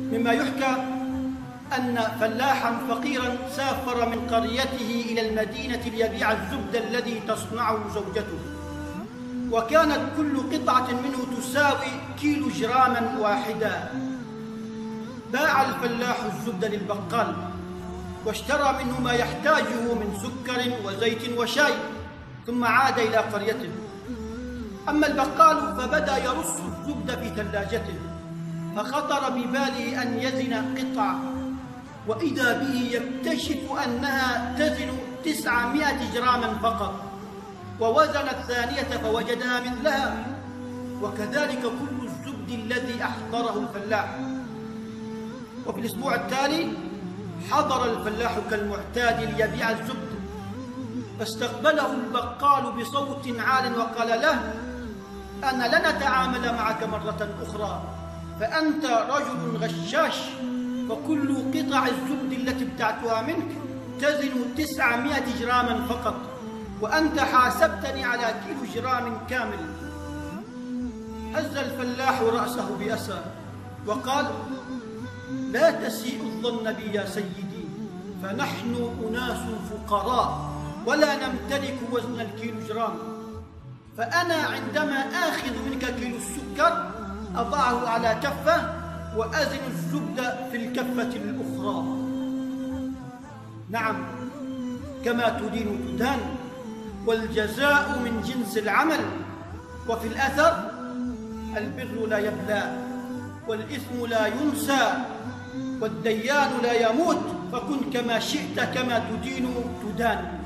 مما يحكى أن فلاحا فقيرا سافر من قريته إلى المدينة ليبيع الزبد الذي تصنعه زوجته، وكانت كل قطعة منه تساوي كيلو جراما واحدا. باع الفلاح الزبد للبقال واشترى منه ما يحتاجه من سكر وزيت وشاي، ثم عاد إلى قريته. أما البقال فبدأ يرص الزبد في ثلاجته، فخطر بباله أن يزن قطعة، وإذا به يكتشف أنها تزن 900 جراما فقط، ووزن الثانية فوجدها مثلها، وكذلك كل الزبد الذي أحضره الفلاح. وفي الأسبوع التالي حضر الفلاح كالمعتاد ليبيع الزبد، فاستقبله البقال بصوت عال وقال له: أنا لن أتعامل معك مرة أخرى، فأنت رجل غشاش، فكل قطع الزبد التي ابتعتها منك تزن 900 جراما فقط، وأنت حاسبتني على كيلو جرام كامل. هز الفلاح رأسه بأسى وقال: لا تسيء الظن بي يا سيدي، فنحن أناس فقراء ولا نمتلك وزن الكيلو جرام، فأنا عندما آخذ منك كيلو السكر أضعه على كفة وأزن الزبد في الكفة الأخرى. نعم، كما تدين تدان، والجزاء من جنس العمل. وفي الأثر: البر لا يبلى، والإثم لا ينسى، والديان لا يموت، فكن كما شئت كما تدين تدان.